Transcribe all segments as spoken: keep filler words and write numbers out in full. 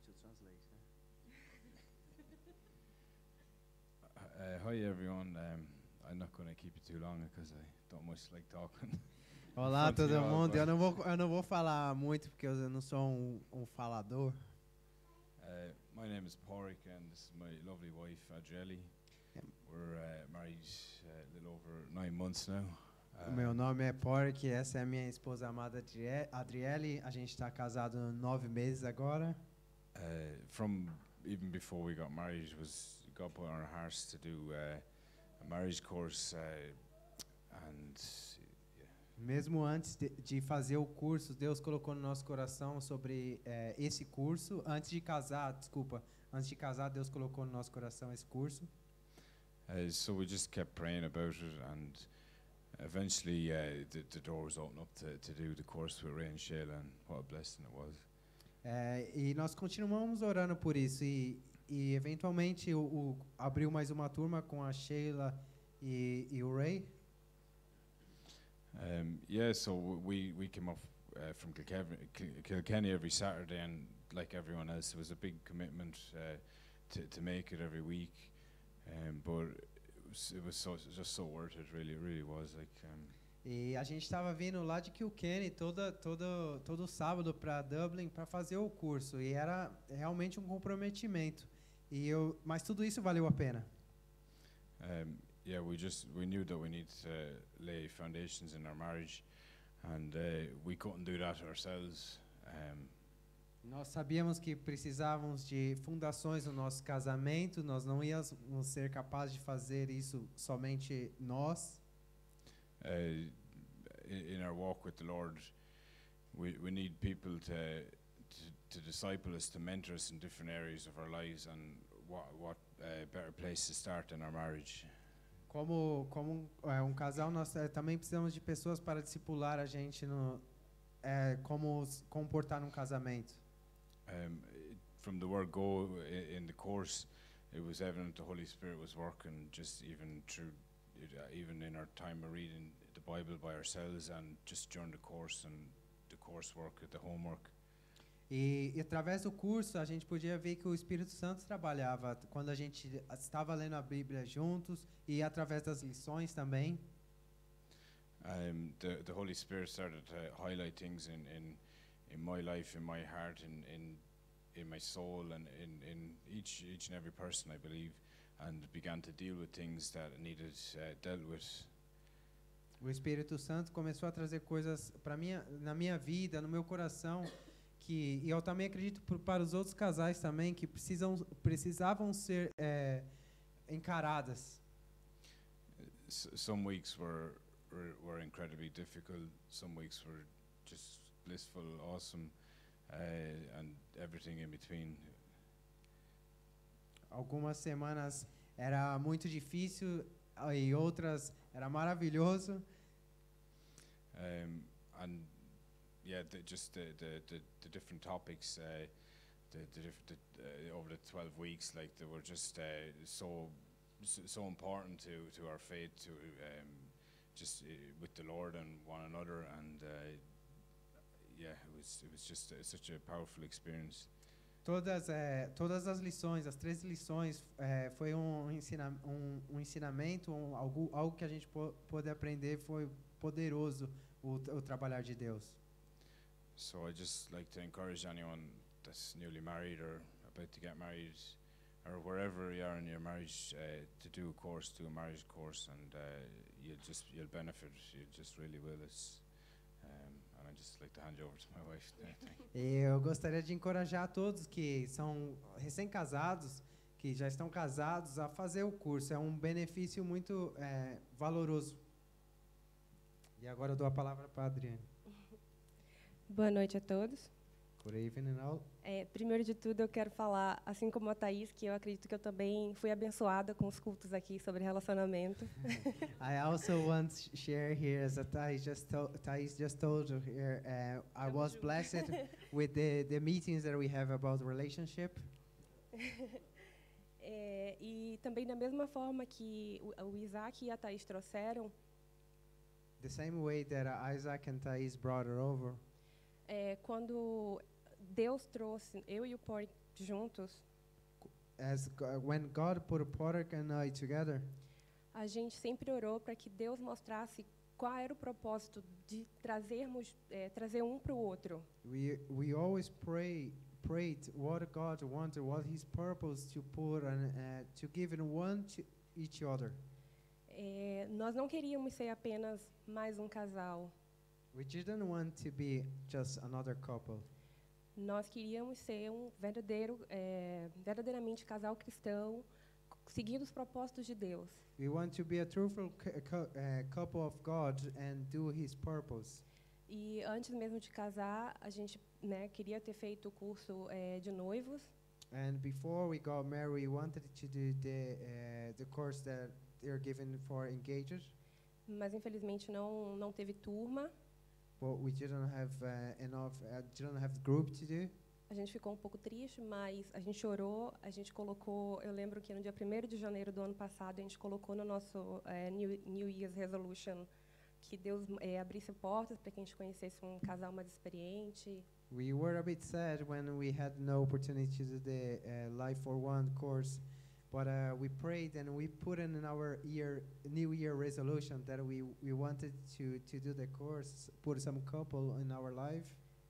to translate. Uh, hi everyone. Um, I'm not going to keep it too long because I don't much like talking. Olá front of todo you all, mundo, but- eu não vou, eu não vou falar muito porque eu não sou um, um falador. Uh, my name is Porrick and this is my lovely wife Adrieli. Yep. We're uh, married uh, a little over nine months now. O meu nome é Pork, essa é a minha esposa amada Adrie- Adriele. A gente está casado há nove meses agora. Uh, from even before we got married, it was God put on our hearts to do uh, a marriage course, uh, and yeah, Mesmo antes de, de fazer o curso, Deus colocou no nosso coração sobre eh, esse curso. Antes de casar, desculpa, antes de casar, Deus colocou no nosso coração esse curso. uh, so we just kept praying about it, and eventually uh, the, the door was opened up to, to do the course with Ray and Shayla, and what a blessing it was. É, e nós continuamos orando por isso e, e eventualmente o, o, abriu mais uma turma com a Sheila e, e o Ray. Um, yeah, so we we came up uh, from Kilkenny, Kilkenny every Saturday, and like everyone else, it was a big commitment uh, to to make it every week. Um, but it was, it was so just so worth it. Really, it really was. Like, um, E a gente estava vindo lá de Kilkenny toda, toda, todo sábado para Dublin para fazer o curso e era realmente um comprometimento. E eu, mas tudo isso valeu a pena. um, yeah, we just we knew that we needed to lay foundations in our marriage, and uh, we couldn't do that ourselves. Um, Nós sabíamos que precisávamos de fundações no nosso casamento. Nós não íamos ser capazes de fazer isso somente nós. uh, in, in our walk with the Lord, we, we need people to, to to disciple us, to mentor us in different areas of our lives, and what what uh, better place to start than our marriage. Como, como é, um casal, nós é, também precisamos de pessoas para discipular a gente no é, como se comportar num casamento. Um, it- from the word go in, in the course, it was evident the Holy Spirit was working, just even through, it, uh, even in our time of reading the Bible by ourselves, and just during the course and the coursework, the homework. E, e através do curso a gente podia ver que o Espírito Santo trabalhava quando a gente estava lendo a Bíblia juntos e através das lições também. Um, the the Holy Spirit started to highlight things in in, in my life, in my heart, in in in my soul, and in, in each each and every person, I believe, and began to deal with things that needed uh, dealt with. O Espírito Santo começou a trazer coisas para minha, na minha vida, no meu coração, que e eu também acredito pro- para os outros casais também que precisam precisavam ser é, encaradas. S- some weeks were, were were incredibly difficult. Some weeks were just blissful, awesome, uh, and everything in between. Algumas semanas era muito difícil e outras era maravilhoso. Um, and yeah, the, just the, the, the, the different topics, uh, the, the, diff- the uh, over the twelve weeks, like they were just uh, so so so important to, to our faith, to um, just uh, with the Lord and one another, and uh, yeah, it was it was just uh, such a powerful experience. Todas, é, todas as lições, as três lições, é, foi um, ensina, um, um ensinamento, um, algo, algo que a gente pô, pôde aprender, foi poderoso o, o trabalhar de Deus. So I just like to encourage anyone that's newly married or about to get married, or wherever you are in your marriage, uh, to do a course, do a marriage course, and uh, you'll just you'll benefit. You just really will. It's, um, and I just like to hand you over to my wife. Thank you. E eu gostaria de encorajar a todos que são recém-casados, que já estão casados, a fazer o curso. É um benefício muito é, valoroso. E agora eu dou a palavra para a Adriane. Boa noite a todos. Good evening all. É, primeiro de tudo, eu quero falar, assim como a Thaís, que eu acredito que eu também fui abençoada com os cultos aqui sobre relacionamento. I also want to share here, as a Thais just, to, Thais just told you here, uh, I was blessed with the, the meetings that we have about relationship. É, e também da mesma forma que o, o Isaac e a Thaís trouxeram, The same way that uh, Isaac and Thais brought her over, é, quando Deus trouxe, eu e o Pork juntos, as Go- when God put Pork and I together, a gente sempre orou para que Deus mostrasse qual era o propósito de trazermos, eh, trazer um para o outro. we we always pray prayed what God wanted, what His purpose to put and uh, to give in one to each other. Eh, nós não queríamos ser apenas mais um casal. We didn't want to be just another couple. Nós queríamos ser um verdadeiro, eh, verdadeiramente casal cristão, c- seguindo os propósitos de Deus. We want to be a truthful cou- cou- uh, couple of God and do His purpose. E antes mesmo de casar, a gente, né, queria ter feito o curso eh, de noivos, And before we got married, we wanted to do the uh, the course that they're given for engaged, mas infelizmente não não teve turma. but we didn't have uh, enough, uh, didn't have group to do. A gente ficou um pouco triste, mas a gente orou, a gente colocou, eu lembro que no dia primeiro de janeiro do ano passado, a gente colocou no nosso eh, New, New Year's Resolution que Deus eh, abrisse portas para que a gente conhecesse um casal mais experiente. We were a bit sad when we had no opportunity to do the uh, Life for One course, but uh, we prayed and we put in our year New Year resolution that we we wanted to to do the course, put some couple in our life,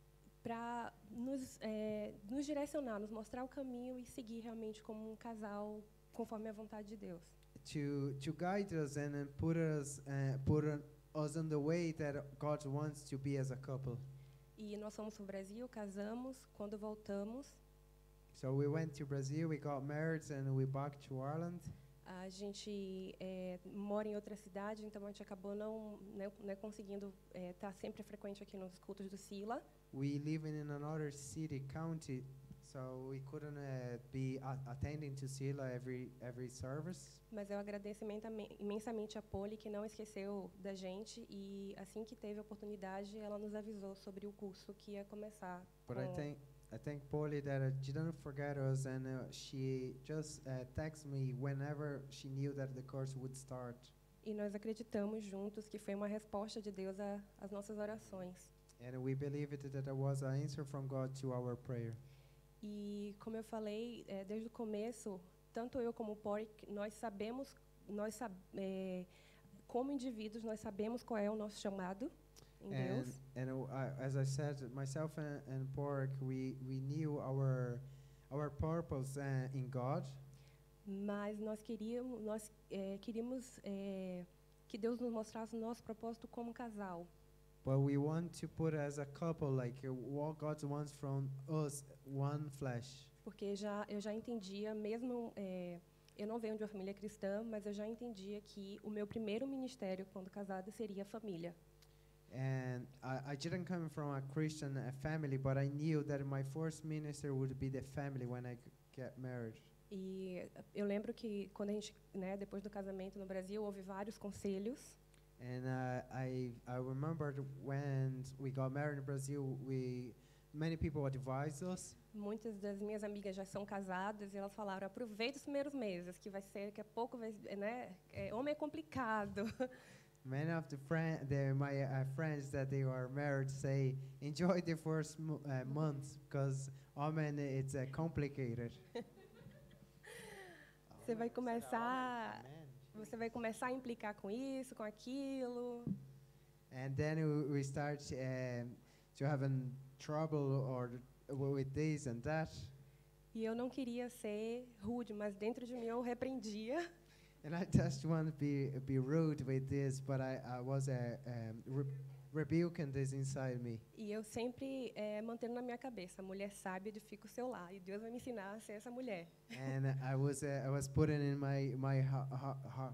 Para nos, eh, nos direcionar, nos mostrar o caminho e seguir realmente como um casal conforme a vontade de Deus. to to guide us and uh, put us uh, put uh, us on the way that God wants to be as a couple. E nós fomos para o Brasil, casamos. Quando voltamos, So we went to Brazil, we got married, and we back to Ireland. a gente eh, mora em outra cidade, então a gente acabou não, né, né, conseguindo estar sempre frequente aqui nos cultos do Sila. We live in another city, county, so we couldn't uh, be a- attending to Sila every every service. Mas eu agradeço imensamente, imensamente a Poli, que não esqueceu da gente, e assim que teve a oportunidade, ela nos avisou sobre o curso que ia começar. But I com- think I thank Polly that uh, she didn't forget us, and uh, she just uh, texted me whenever she knew that the course would start. E nós acreditamos juntos que foi uma resposta de Deus a- às nossas orações. And we believed that there was an answer from God to our prayer. E como eu falei, eh, desde o começo, tanto eu como o Pori, nós sabemos, nós sab eh, como indivíduos, nós sabemos qual é o nosso chamado em And Deus. and uh, I, as I said, myself and, and Pork, we we knew our our purpose uh, in God, Mas nós queríamos, nós eh, queríamos eh, que Deus nos mostrasse o nosso propósito como casal. but we want to put as a couple, like uh, what God wants from us, one flesh. Porque já eu já entendia, mesmo eh, eu não venho de uma família cristã, mas eu já entendia que o meu primeiro ministério quando casada seria a família. And I, I didn't come from a Christian uh, family, but I knew that my first minister would be the family when I g- get married. E eu lembro que quando a gente, né, depois do casamento no Brasil, houve vários conselhos. And uh, I I remembered when we got married in Brazil, we many people advised us. Muitas das minhas amigas já são casadas e elas falaram: aproveita os primeiros meses, que vai ser daqui a pouco, vai, né? É, homem é complicado. Many of the friend, the, my uh, friends that they are married say, enjoy the first mo- uh, months because oh man, it's uh, complicated. Você vai começar, você vai começar a implicar com isso, com aquilo. And then we, we start um, to having trouble or with this and that. E eu não queria ser rude, mas dentro de mim eu repreendia. And I just want to be be rude with this, but I, I was uh, um, re- rebuking this inside me. E eu sempre eh, mantendo na minha cabeça: a mulher sábia edifica o seu lar, e Deus vai me ensinar a ser essa mulher. And I was uh, I was putting in my my ha- ha- ha-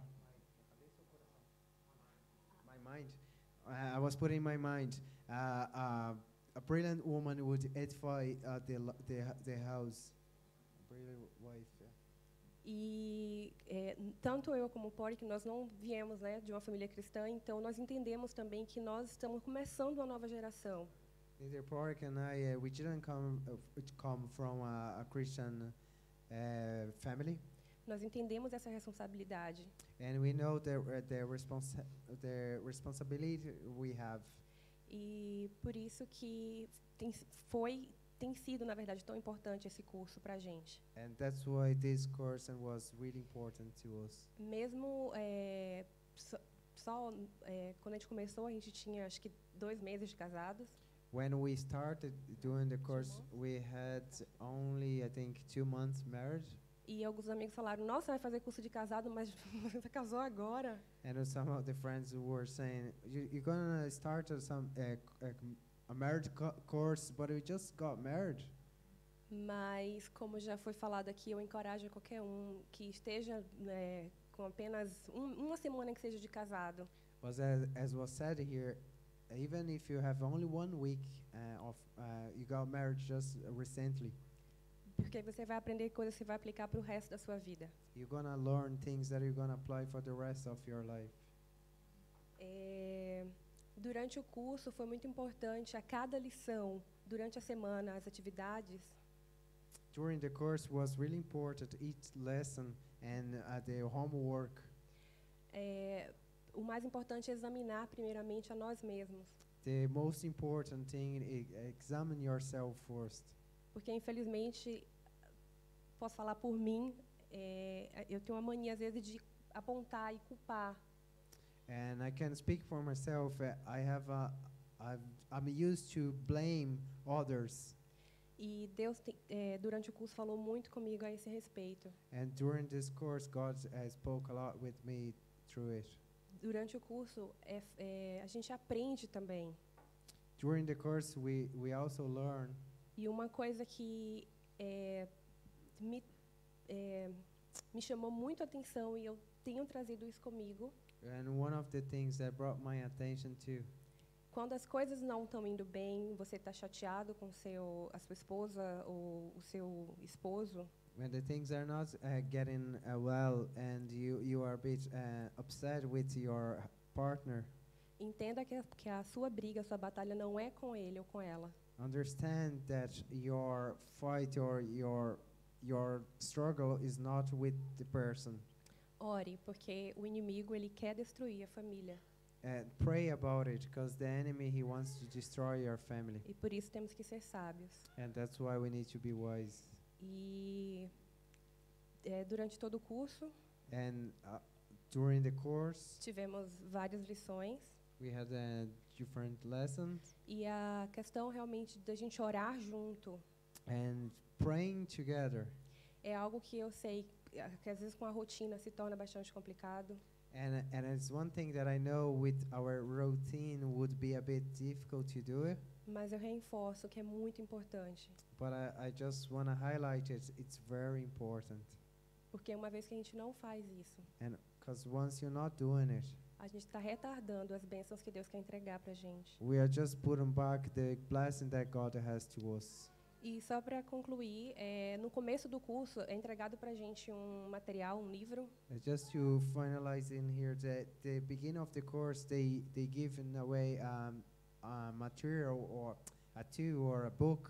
my mind. Uh, I was putting in my mind. Uh, uh, a brilliant woman would edify uh, the lo- the h- the house. A brilliant wife. yeah. E eh, n- tanto eu como o Pori, que nós não viemos, né, de uma família cristã, então nós entendemos também que nós estamos começando uma nova geração. Neither Pork and I, uh, we didn't come uh, f- come from a, a Christian uh, family, Nós entendemos essa responsabilidade. and we know the uh, the responsa- the responsibility we have. E por isso que tem, s- foi tem sido, na verdade, tão importante esse curso para a gente. And that's why this course was really important to us. Mesmo é, só, só é, quando a gente começou, a gente tinha acho que dois meses de casados. When we started doing the course, we had only, I think, two months marriage. E alguns amigos falaram, nossa, vai fazer curso de casado, mas você casou agora. And some of the friends were saying, you, you're gonna start a, some, uh, a marriage co course, but we just got married. Mas, como já foi falado aqui, eu encorajo qualquer um que esteja né, com apenas um, uma semana que seja de casado. But as, as was said here, even if you have only one week uh, of uh, you got married just recently, porque você vai aprender coisas que você vai aplicar para o resto da sua vida. You're gonna learn things that you're gonna apply for the rest of your life. É, durante o curso foi muito importante a cada lição, durante a semana, as atividades. During the course was really important each lesson and uh, the homework. É, o mais importante é examinar primeiramente a nós mesmos. The most important thing is examine yourself first. Porque, infelizmente, posso falar por mim, é, eu tenho uma mania, às vezes, de apontar e culpar. And I can speak for myself. Uh, I have a, I've, I'm used to blame others. E Deus, te, é, durante o curso, falou muito comigo a esse respeito. And during this course, God uh, spoke a lot with me through it. Durante o curso, é, é, a gente aprende também. During the course, we, we also learn. E uma coisa que é, me, é, me chamou muito a atenção, e eu tenho trazido isso comigo, And one of the things that brought my attention to, quando as coisas não estão indo bem, você está chateado com seu, a sua esposa ou o seu esposo, when the things are not uh, getting uh, well and you, you are a bit uh, upset with your partner, entenda que a, que a sua briga, a sua batalha não é com ele ou com ela. understand that your fight or your your struggle is not with the person. Ore, porque o inimigo ele quer destruir a família. And pray about it, because the enemy, he wants to destroy your family. E por isso temos que ser sábios. And that's why we need to be wise. E é, durante todo o curso, And uh, during the course, tivemos várias lições. we had uh, different lessons. E a questão realmente da gente orar junto And praying together. é algo que eu sei eh, que às vezes com a rotina se torna bastante complicado. And, and it's one thing that I know with our routine would be a bit difficult to do it. Mas eu reforço que é muito importante. But I, I just want to highlight it. It's very important. Porque uma vez que a gente não faz isso, And because once you're not doing it, a gente está retardando as bênçãos que Deus quer entregar para a gente. we are just putting back the blessing that God has to us. E só para concluir, é, no começo do curso é entregado para a gente um material, um livro, Uh, just to finalize in here, the, the beginning of the course, they, they give in a way um, a material or a tool or a book,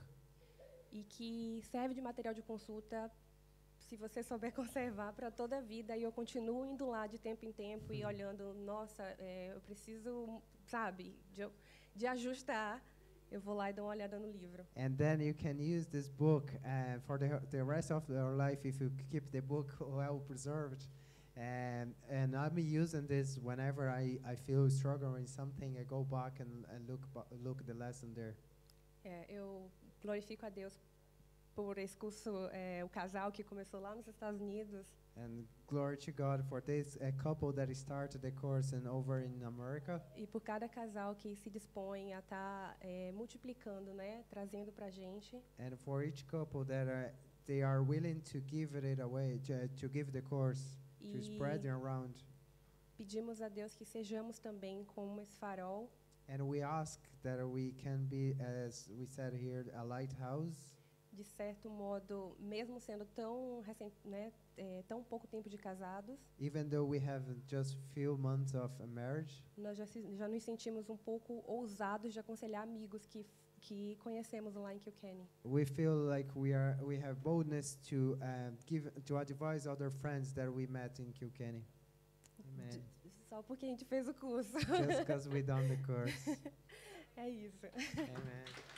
e que serve de material de consulta, se você souber conservar para toda a vida. E eu continuo indo lá de tempo em tempo e olhando, nossa, é, eu preciso, sabe, de, de ajustar. Eu vou lá e dou uma olhada no livro. and then you can use this book uh, for the, the rest of your life if you keep the book well preserved. And, and I'm using this whenever I, I feel struggling something, I go back and, and look, ba- look the lesson there. É, eu glorifico a Deus por esse curso, é, o casal que começou lá nos Estados Unidos. And glory to God for this a couple that started the course and over in America. E por cada casal que se dispõe a estar é, multiplicando, né, trazendo para a gente. And for each couple that are, they are willing to give it away, to, to give the course, to E spread it around. pedimos a Deus que sejamos também como esse farol, And we ask that we can be, as we said here, a lighthouse. de certo modo, mesmo sendo tão recen- né, é, tão pouco tempo de casados, Even though we have just few months of a marriage, nós já, se- já nos sentimos um pouco ousados de aconselhar amigos que que conhecemos lá em Kilkenny. we feel like we are we have boldness to um, give to advise other friends that we met in Kilkenny. Amen. Só porque a gente fez o curso. Just because we done the course. É isso. Amen.